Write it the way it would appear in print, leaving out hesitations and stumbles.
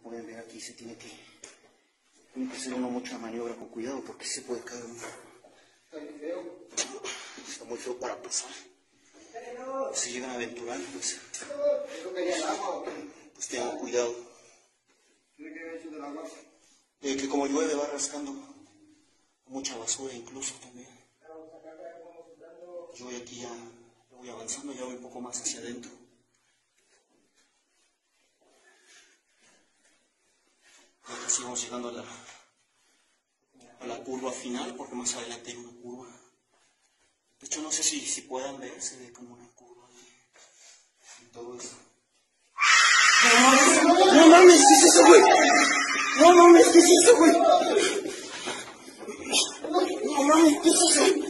pueden ver aquí, tiene que hacer uno mucha maniobra con cuidado porque se puede caer uno. Está muy feo para pasar. Si llegan a aventurar, pues tengan cuidado. Que como llueve va rascando mucha basura incluso también. Yo voy aquí ya voy avanzando, ya voy un poco más hacia adentro. Ya casi vamos llegando a la curva final, porque más adelante hay una curva. De hecho no sé si puedan ver, se ve como una curva y todo eso. No mames, ¿qué es eso, güey? No mames, ¿qué es eso, güey? No mames, ¿qué es eso?